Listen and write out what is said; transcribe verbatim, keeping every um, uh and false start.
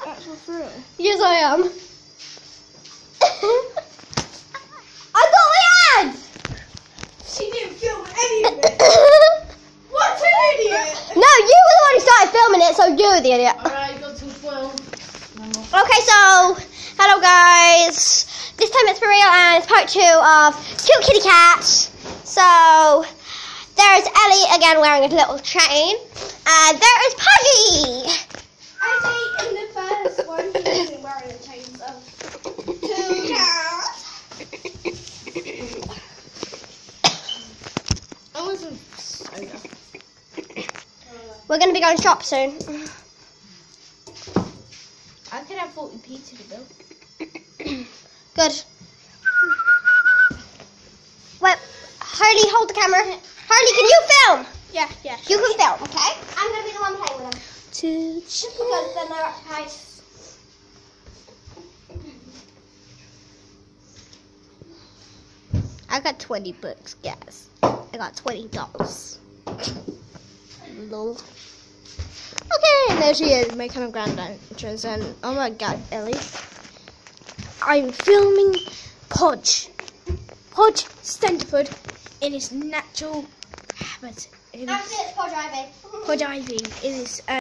actual fruit? Yes, I am. I got the ad! She didn't film any of it. What an idiot! No, you were the one who started filming it, so you're the idiot. Alright, got to twelve. Okay, so, hello guys. This time it's for real and it's part two of Cute Kitty Cats. So, there's Ellie again wearing a little chain. And there is Pudgy. Actually, in the first one, he wasn't wearing a chain, so two cats. I wasn't soda. We're going to be going shop soon. I could have forty p to the bill. Good. Wait, Harley, hold the camera. Harley, can you film? Yeah, yeah. You can film, okay? I'm going to be the one playing with them. Just because then they're occupied. I got twenty books, guys. I got twenty dollars. Lol. Okay, and there she is, making a grand entrance. And oh my god, Ellie. I'm filming Podge. Podge Stenderford in his natural habitat. In Actually, it's Podge Ivy. Podge Ivy in his. Uh,